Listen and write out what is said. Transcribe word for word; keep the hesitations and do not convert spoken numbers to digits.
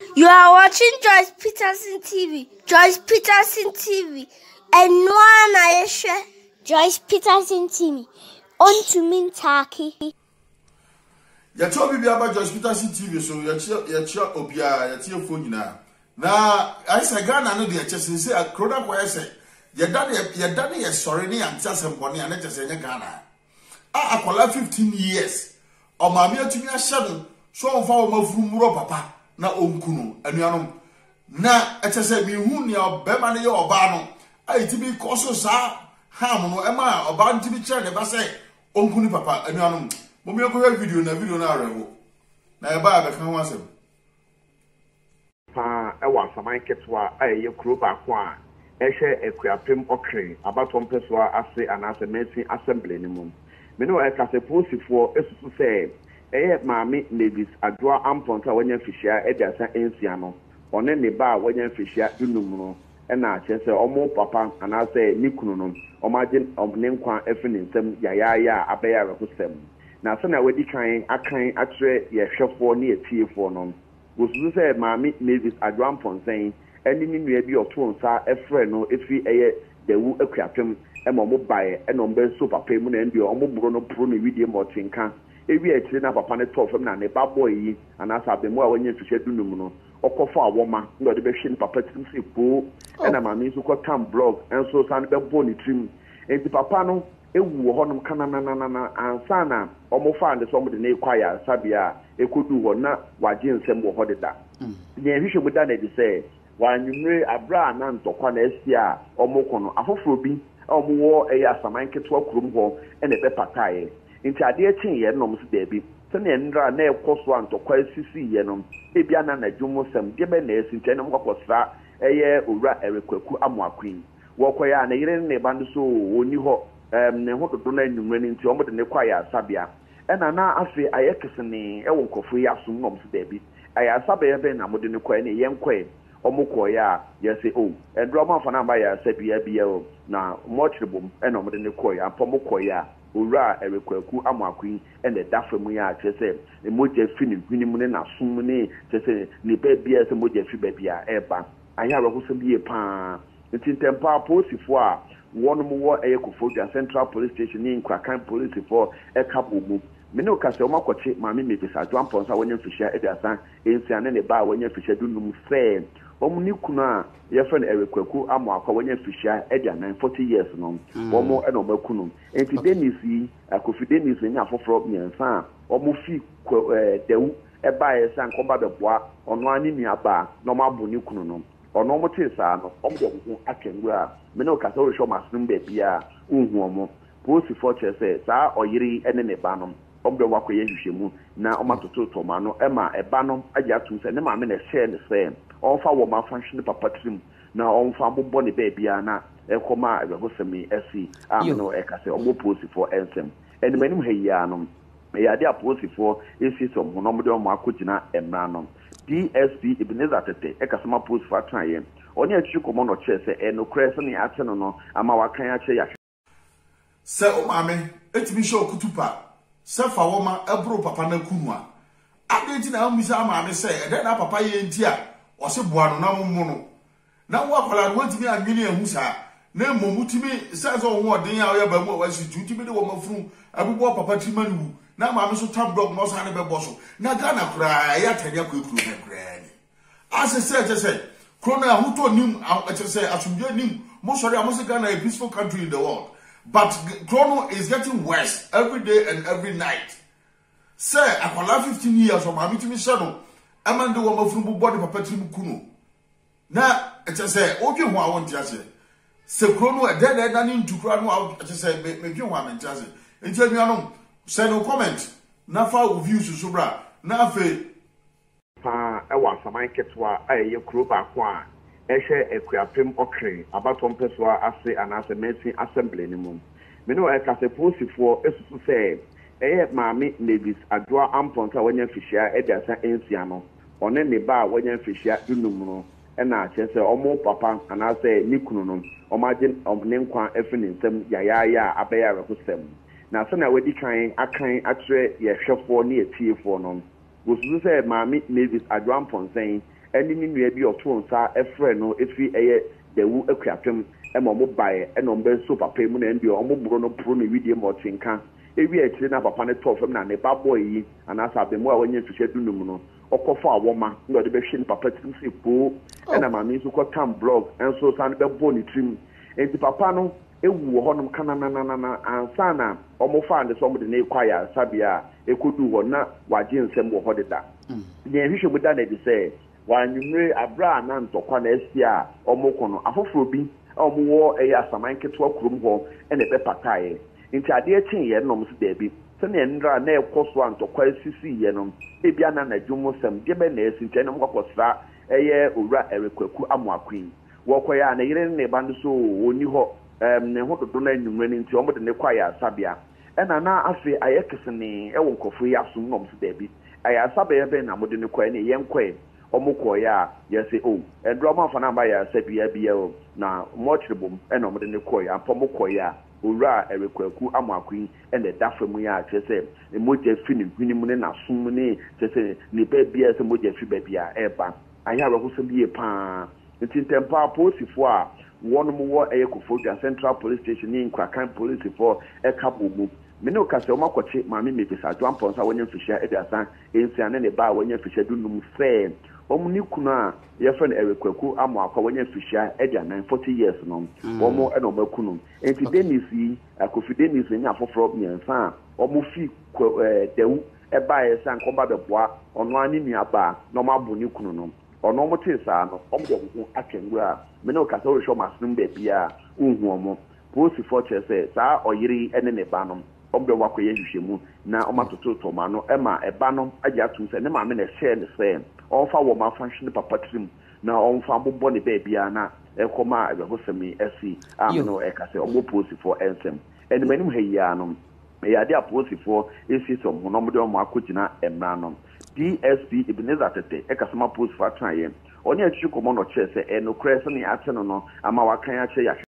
You are watching Joyce Peterson T V. Joyce Peterson T V. And one I share Joyce Peterson T V. On to me, Taki. You told me about Joyce Peterson T V, so you're sure Obia, you're your phone now. Now, I say, Ghana, no, the H S say, a crowd where I say, you're done, you're done, you're sorry, and tell somebody, and let us say, Ghana. I call fifteen years. Or my mere to me a shadow, so far, my from papa. Na onkunu anuanom na etese mi hu ne obema ne ye oba no ayitibi koso sa ham no ema oba ntibi kire ne ba se onkunu papa anuanom mo me ko video na video na arewo na e ba be kan ho asem pa e wa saman ketwa aye kuro ba ko a e hwe ekuapem okre abatom peswa ase anase mesi assembly ni mum me no e kase posifo esusu se eh maami Mavis Adwoa Amponta wanya fishia ediasa ensia no one ne ba wanya fishia dunum no e na chese omo papa anase ni kunu no omagin omne nkwa efini nsem yayaya abeya rekusem na so na wedi kan akan atre ye hwefo ne etiefo no wosu se maami Mavis Adwoa Amponsen eni ni nua bi oto nsa efre no efi eye dewu akuapem e mo bae e no mbe so papa mu na ndio omo buro no pro ne widie motinka ewi ekire na papa ne tofem na ne babo yi anasa abemu a wonye fihwe dunum no okofa awoma ndo de be hwe papa tim se po e na mami so ko tam blog enso san be bo ni trim enti papa no ewu honum kana na na na ansa na omofa ande so mo de ne kwaya sabia ekodu ho na waje nsem wo ho de da ye hwehwe mu da na di se wanyumre abra na ntokwa na esia omokono afoforo bi omowo eya saman ketwa kurum ho ene be pataye nti ade chin ye no mse da bi sene ndra na ekoso antokwa sisi ye no ebia na na dwumo sam de be na esi nti na mkokosra eye owura erekwaku amoakwin wo koya na yire ne bando so woni ho em ne ho dodo na nwumre nti omo de ne kwaya sabia ena na afi ayekesene ewo nkofo ya sum no mse da bi aya sabia be na mode ne kwaya ne ye nkwaye omo koya ye say oh endro ma fa na ba ya sabia bia o na mochrebom ena omo de ne kwaya apomo koya owura erekwaku amoakwin ene dafemu ya chese emoje fini hwinimu ne na sum ne chese ne bebia se moje fi bebia eba anya rokuso biye pa ntintempa posifo a wonum wo eyekofodua Central Police Station ni Nkrakan Police for ekabomu mene okase o makoche maami Mavis Adwoa Amponsa wonya fihia ediasa ensia ne ne ba wonya fihia dunum fe omu ni kunu a ye friend erekwaku amoakwa wonya fihia ediana forty years no omu eno makunu enti denisi akofi denisi nya foforo miensa omu fi dewu eba esa nkomba beboa ono ani nuaba no mabu ni kunu no ono mo tesa no omu de hu akenwa mene okase o hwo masnum be bia unhu omu posi for chese sa oyiri ene ne ba no ombe wakoye hwehwemu na omatoto toma no ema eba no agye atum se ne ma me na share ne se onfa wo ma function papa trim na onfa bobbo ne ba bia na ekoma agosemi esi am no ekase ombo posi for ensem eni manim heya no ya de aposi for esi so mo no mo de omo akogina emra no D S P Ebenezer Tete ekasema posi for atran oni atwi komo no chese eno krese ne ate no no ama wakan ache ya se o mame etimi show kutupa sefa woma ebro papa na kunwa adenti na amisa maame se ede na papa ye ntia o se boa no na mumu no na wo akwala no ntimi anwini ehu sa na momutimi se so ho odin a oya ba mu wa si tutimi de wo mafuru abubo papa timanu na maame so tab dog no sa ne be boso na Ghana kura ya tanya ko ekuru na kura ni ase se je se krona ahuto nim a se asumje nim mo sori amosi Ghana a peaceful country in the world. But Chrono is getting worse every day and every night. Sir, akwala fifteen years from Amity Michano, Amanda woman from body papa trim kuno. Now, it's a say, okay, who I want to say. Sir Chrono, a dead and into Chrono out, as I say, make you one and just it. Tell me, I know, say no comment. Nafa of views to Subra, Nafe. Pa, I want some ketwa, I your crew back one. Eshe ekuapem okre abatom peswa ase anase mesi assembly ni mum me no ekase posifo esusu se eye maami Mavis Adwoa Amponta wonya fihia ediasa ensia no one ne ba wonya fihia dunum no e na chese omo papa anase ni kunu no omagin omne nkwa efini nsem yayaya abeya rekusem na so na wedi kan akan atre ye hwefo ne etiefo no was to say Mammy Mavis Adwampon saying, any new be of two sa a friend no if we a the woo a crapim and more by and on bed super payment and the almost bruno prune with him or tinka. If we are trained up upon a top from a bad boy, and as I've been more when you to shed no or call for a woman, not the machine papa to pool, and a mammy who got time blog and so sound the bony trim. And the papano, a woo honum canana and sana, almost found somebody named Choir, Sabia, a could do one not what Jim Sem will hold it that. The ambition with that, they say. When you may abra nan to kwana esia omokono afoforo bi omo e ya saman keto akurum ho e na be pataye nti ade etin ye no mso da bi se na ndra na ekoso antokwa sisi ye no e bia na nadwumo sam de be na esi nti na mkokosra eye owura erekwaku amoakwin wo koya na yire ne ba so oni ho em ne ho dodo na nwumre nti omo de ne kwaya sabia e na na afi ayekesene e wo nkofo ya so no mso da bi aya sabia be na mo de ne kwaya ne yenkwe omukoya yesi o endroma fana ba ya sabia bia o na motribum e no mo de ne koya apomukoya owura erekwaku amoakwin e ne dafemu ya chese emoje fini hwinimu ne na sum ne chese ni ba bia se moje fi ba bia e ba aya ro so bie pa ntintempa posifo a wonum wo eyekofodwa Central Police Station ni Nkrakan Police for e kabomu mene okase omakoche maami mepesa Adwampon sa wonye mfihia ediasa ensiane ne ba wonye mfihia dunum fe omuni kuna a yefan erekwaku amoakwa wonye mfihia edia nine forty years no omo e no makunu enti denisi akofi denisi nya foforo miensa omo fi dewu e ba yesa nkomba beboa ono ani nuaba no mabo ni kunu no ono mo tesa no omo de wo atwengura mene okase wo hwo masnum ba bia unhu omo posi for chese sa oyiri ene ne ba no ombe wakoye hwehwemu na omatoto tomano ema eba no agya atum se ne maame na share ne se onfa wo ma function papa trim na onfa bobbo ne ba bia na ekoma agosemi esi amno ekase omo posi for ensem ene manim heya no ya de aposi for esi so mo no mo de omo akogina emra no D S P Ebenezer Tete ekasema posi for atran ye oni achichi komo no chese enokre se ne ate no no ama wakan ache ya